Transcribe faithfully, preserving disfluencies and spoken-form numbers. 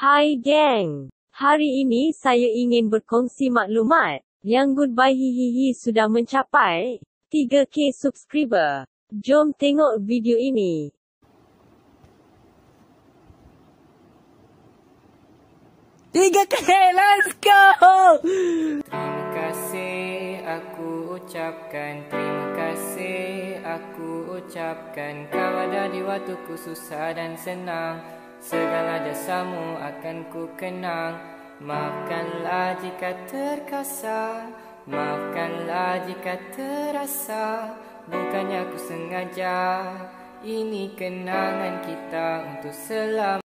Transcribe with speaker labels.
Speaker 1: Hai geng, hari ini saya ingin berkongsi maklumat yang Goodbye Hihihi sudah mencapai tiga K subscriber. Jom tengok video ini.
Speaker 2: tiga K, let's go!
Speaker 3: Terima kasih aku ucapkan, terima kasih aku ucapkan. Kau ada di waktuku susah dan senang, segala jasamu akan ku kenang. Maafkanlah jika terkasar, maafkanlah jika terasa, bukannya aku sengaja. Ini kenangan kita untuk selamanya.